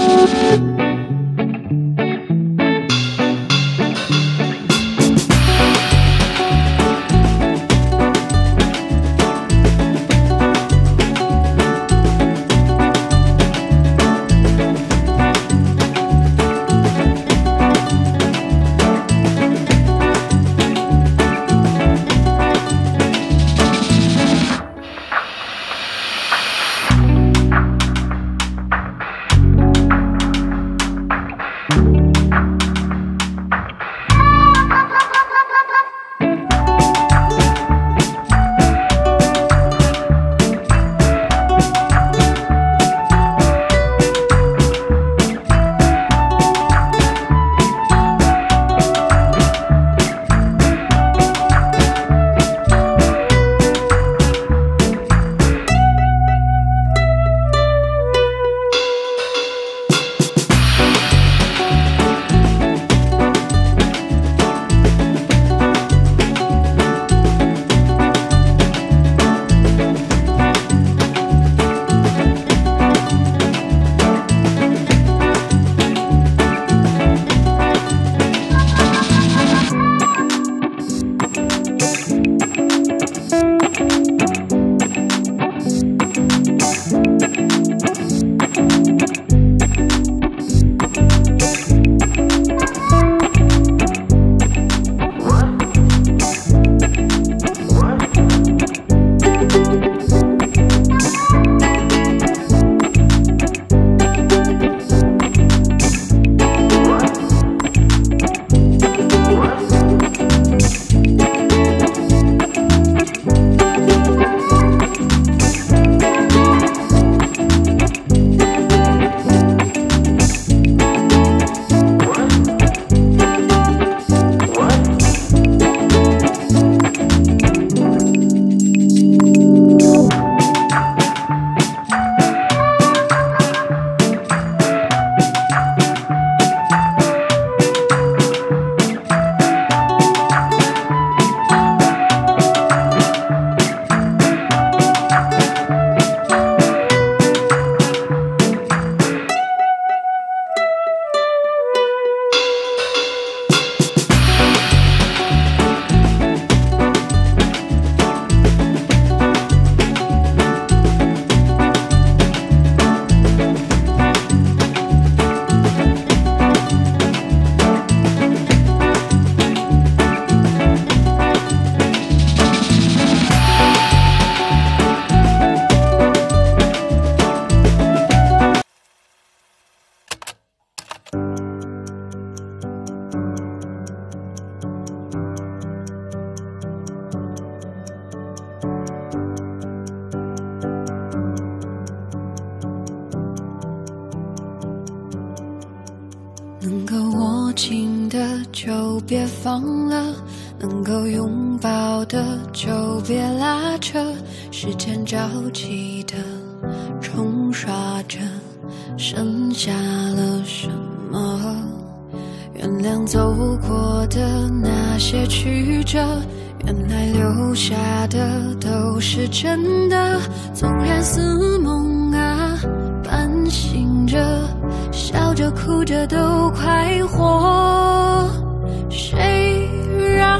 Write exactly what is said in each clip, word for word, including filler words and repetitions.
能够握紧的就别放了，能够拥抱的就别拉扯，时间着急的冲刷着，剩下了什么？原谅走过的那些曲折，原来留下的都是真的，纵然似梦啊，半醒着，笑着哭着都快活。谁让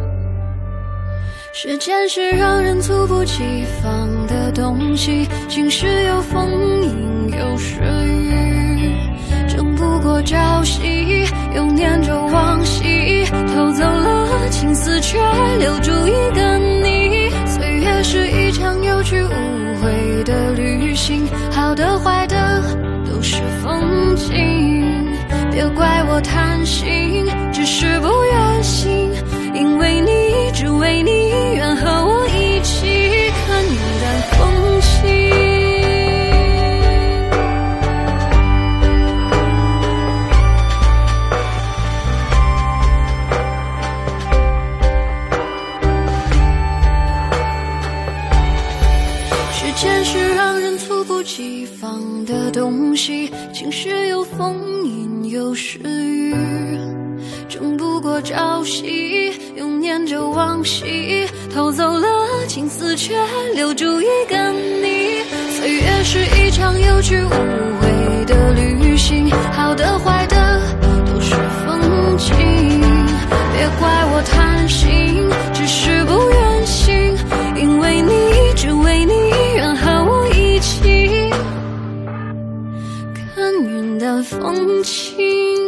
时间是让人猝不及防的东西，晴时有风，阴有时雨，争不过朝夕，又念着往昔，偷走了青丝，却留住一个你。岁月是一场有去无回的旅行，好的坏的都是风景，别怪我贪心，只是不愿醒，因为你，只为你，愿和我一起看云淡风轻。时间是让人猝不及防的东西，晴时有风，阴有时雨，争不过朝夕，又念着往昔，偷走了青丝，却留住一个你。岁月是一场有去无回的旅行， 情，好的坏的都是风景。别怪我贪心，只是不愿醒，因为你只为你愿和我一起看云淡风轻。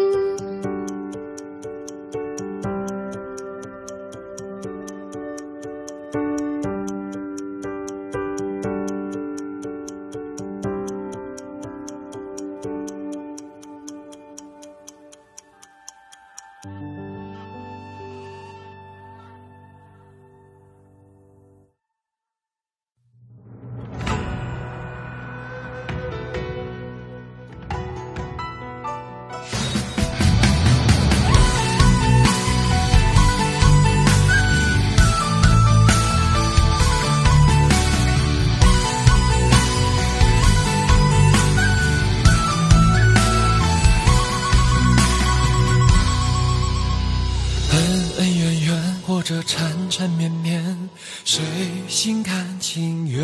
或者缠缠绵绵，谁心甘情愿？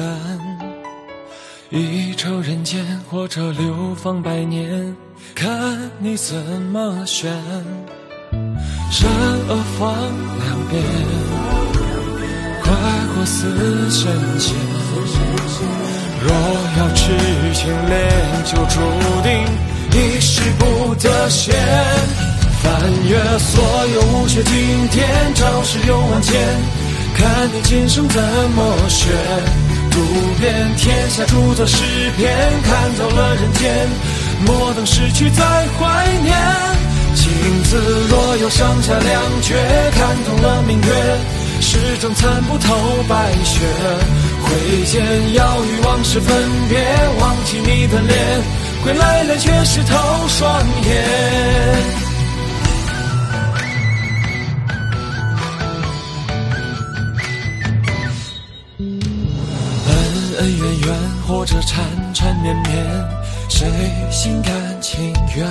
一抽人间，或者流芳百年，看你怎么选。善恶放两边，快活似神仙。若要痴情恋，就注定一世不得闲。翻越所有无学经典，朝世有万千，看你今生怎么选。读遍天下著作诗篇，看透了人间，莫等逝去再怀念。情字若有上下两绝，看透了明月，始终参不透白雪。挥剑要与往事分别，忘记你的脸，归来了却是透双眼。恩恩怨怨，或者缠缠绵绵，谁心甘情愿？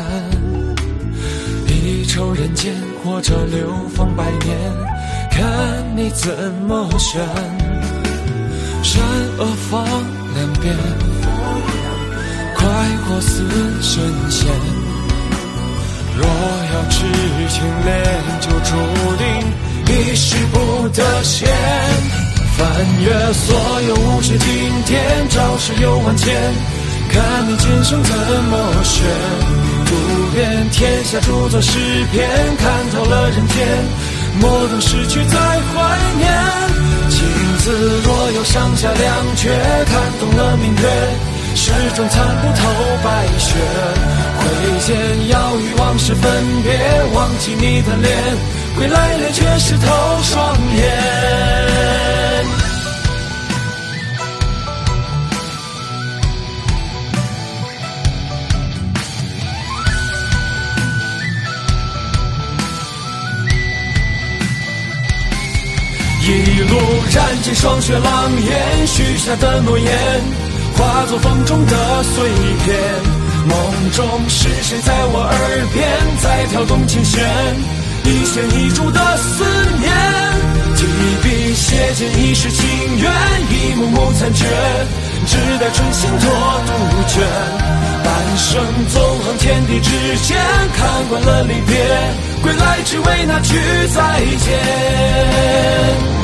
一抽人间，或者流芳百年，看你怎么选。善恶放两边，快活似神仙。若要痴情恋，就注定一世不得闲。翻越所有无学经典，朝世有万千，看你今生怎么选。读遍天下著作诗篇，看透了人间，莫等逝去再怀念。情字若有上下两绝，看懂了明月，始终参不透白雪。挥剑要与往事分别，忘记你的脸，归来了却是透双眼。一路燃尽霜雪狼烟，许下的诺言化作风中的碎片。梦中是谁在我耳边在跳动琴弦，一弦一柱的思念。提笔写尽一世情缘，一幕幕残缺，只待春心托杜鹃。半生纵横天地之间，看惯了离别，归来只为那句再见。